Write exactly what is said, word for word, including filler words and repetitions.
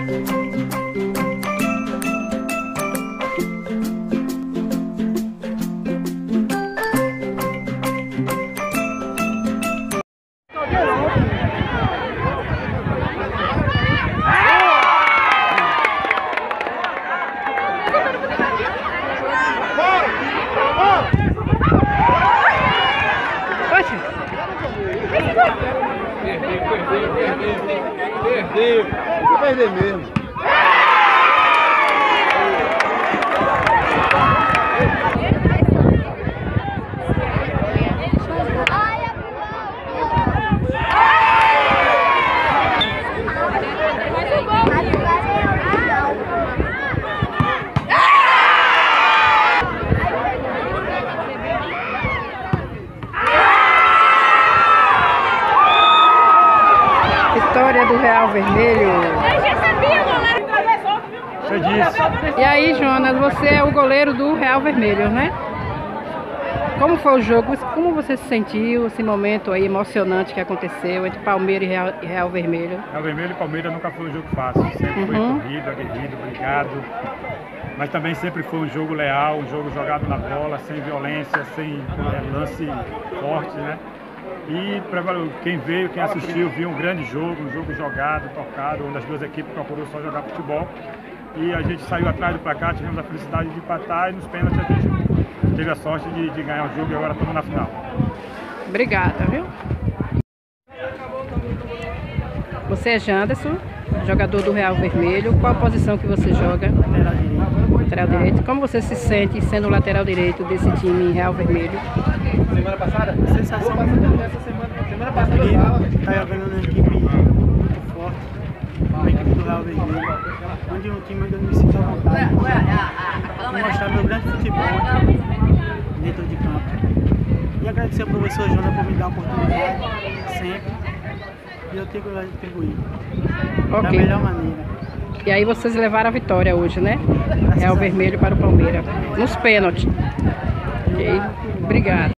Perdeu, vou perder mesmo. Vitória do Real Vermelho. Você disse. E aí, Jonas, você é o goleiro do Real Vermelho, né? Como foi o jogo? Como você se sentiu, esse momento aí emocionante que aconteceu entre Palmeiras e Real, Real Vermelho? Real Vermelho e Palmeiras nunca foi um jogo fácil. Sempre foi Uhum. corrido, aguerrido, brigado. Mas também sempre foi um jogo leal, um jogo jogado na bola, sem violência, sem é, lance forte, né? E pra quem veio, quem assistiu, viu um grande jogo, um jogo jogado, tocado, onde as duas equipes procurou só jogar futebol. E a gente saiu atrás do placar, tivemos a felicidade de empatar e nos pênaltis a gente teve a sorte de, de ganhar o jogo e agora estamos na final. Obrigada, viu? Você é Janderson, jogador do Real Vermelho. Qual a posição que você joga? Lateral direito. Lateral direito. Como você se sente sendo lateral direito desse time Real Vermelho? Semana passada? Sensação essa semana. Semana passada tá jogando numa equipe muito forte, uma equipe do Real Vermelho, onde um time onde eu me sinto à vontade de mostrar meu grande futebol dentro de campo. E agradecer ao professor Jonas por me dar a oportunidade sempre. E eu tenho que retribuir da Ok. melhor maneira. E aí vocês levaram a vitória hoje, né? Real Vermelho para o Palmeiras. Nos pênaltis. Ok? Obrigada.